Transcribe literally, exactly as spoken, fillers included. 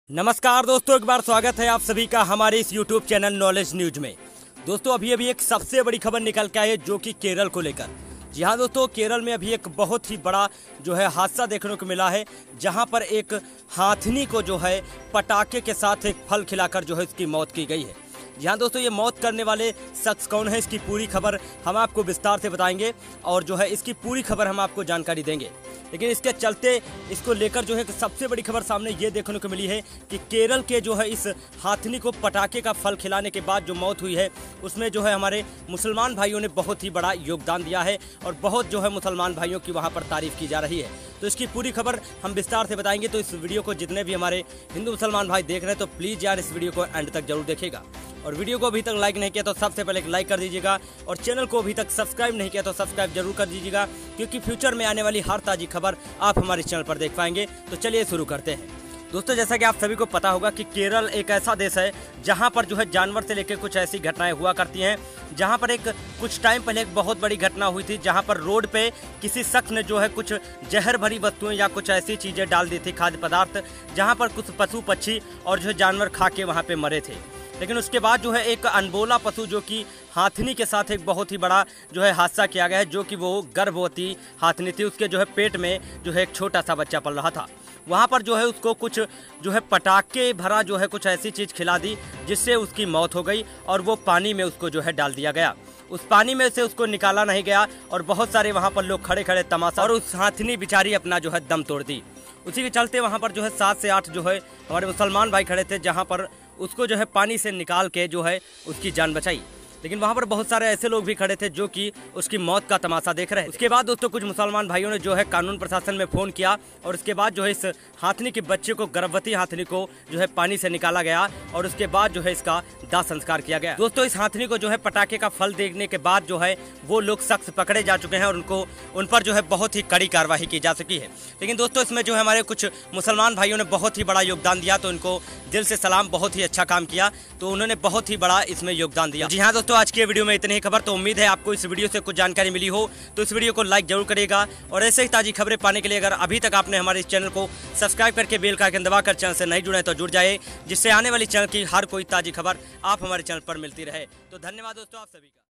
नमस्कार दोस्तों, एक बार स्वागत है आप सभी का हमारे इस यूट्यूब चैनल नॉलेज न्यूज में। दोस्तों अभी अभी एक सबसे बड़ी खबर निकल के आई है जो कि केरल को लेकर। जी हाँ दोस्तों, केरल में अभी एक बहुत ही बड़ा जो है हादसा देखने को मिला है, जहां पर एक हाथनी को जो है पटाखे के साथ एक फल खिलाकर जो है इसकी मौत की गई है। जी हाँ दोस्तों, ये मौत करने वाले शख्स कौन है, इसकी पूरी खबर हम आपको विस्तार से बताएंगे और जो है इसकी पूरी खबर हम आपको जानकारी देंगे। लेकिन इसके चलते इसको लेकर जो है सबसे बड़ी खबर सामने ये देखने को मिली है कि केरल के जो है इस हाथनी को पटाखे का फल खिलाने के बाद जो मौत हुई है उसमें जो है हमारे मुसलमान भाइयों ने बहुत ही बड़ा योगदान दिया है और बहुत जो है मुसलमान भाइयों की वहाँ पर तारीफ की जा रही है। तो इसकी पूरी खबर हम विस्तार से बताएंगे। तो इस वीडियो को जितने भी हमारे हिंदू मुसलमान भाई देख रहे हैं तो प्लीज़ यार इस वीडियो को एंड तक जरूर देखेगा, और वीडियो को अभी तक लाइक नहीं किया तो सबसे पहले एक लाइक कर दीजिएगा, और चैनल को अभी तक सब्सक्राइब नहीं किया तो सब्सक्राइब जरूर कर दीजिएगा, क्योंकि फ्यूचर में आने वाली हर ताज़ी खबर आप हमारे चैनल पर देख पाएंगे। तो चलिए शुरू करते हैं। दोस्तों जैसा कि आप सभी को पता होगा कि केरल एक ऐसा देश है जहां पर जो है जानवर से लेकर कुछ ऐसी घटनाएं हुआ करती हैं, जहां पर एक कुछ टाइम पहले एक बहुत बड़ी घटना हुई थी, जहां पर रोड पे किसी शख्स ने जो है कुछ जहर भरी वस्तुएं या कुछ ऐसी चीज़ें डाल दी थी, खाद्य पदार्थ, जहां पर कुछ पशु पक्षी और जो है जानवर खा के वहाँ पे मरे थे। लेकिन उसके बाद जो है एक अनबोला पशु जो कि हाथनी के साथ एक बहुत ही बड़ा जो है हादसा किया गया है, जो कि वो गर्भवती हाथनी थी, उसके जो है पेट में जो है एक छोटा सा बच्चा पल रहा था। वहाँ पर जो है उसको कुछ जो है पटाखे भरा जो है कुछ ऐसी चीज़ खिला दी जिससे उसकी मौत हो गई, और वो पानी में उसको जो है डाल दिया गया। उस पानी में से उसको निकाला नहीं गया और बहुत सारे वहाँ पर लोग खड़े खड़े तमाशा, और उस हाथनी बेचारी अपना जो है दम तोड़ दी। उसी के चलते वहाँ पर जो है सात से आठ जो है हमारे मुसलमान भाई खड़े थे, जहाँ पर उसको जो है पानी से निकाल के जो है उसकी जान बचाई। लेकिन वहाँ पर बहुत सारे ऐसे लोग भी खड़े थे जो कि उसकी मौत का तमाशा देख रहे थे। उसके बाद दोस्तों कुछ मुसलमान भाइयों ने जो है कानून प्रशासन में फ़ोन किया, और उसके बाद जो है इस हाथनी के बच्चे को, गर्भवती हाथनी को जो है पानी से निकाला गया, और उसके बाद जो है इसका दाह संस्कार किया गया। दोस्तों इस हाथनी को जो है पटाखे का फल देखने के बाद जो है वो लोग शख्स पकड़े जा चुके हैं और उनको उन पर जो है बहुत ही कड़ी कार्रवाई की जा चुकी है। लेकिन दोस्तों इसमें जो है हमारे कुछ मुसलमान भाइयों ने बहुत ही बड़ा योगदान दिया, तो उनको दिल से सलाम, बहुत ही अच्छा काम किया, तो उन्होंने बहुत ही बड़ा इसमें योगदान दिया। जी हाँ दोस्तों, आज की वीडियो में इतनी ही खबर। तो उम्मीद है आपको इस वीडियो से कुछ जानकारी मिली हो, तो इस वीडियो को लाइक जरूर करिएगा, और ऐसे ही ताज़ी खबरें पाने के लिए अगर अभी तक आपने हमारे इस चैनल को सब्सक्राइब करके बेल का आइकन दबाकर चैनल से नहीं जुड़े तो जुड़ जाए, जिससे आने वाली चैनल की हर कोई ताज़ी खबर आप हमारे चैनल पर मिलती रहे। तो धन्यवाद दोस्तों आप सभी का।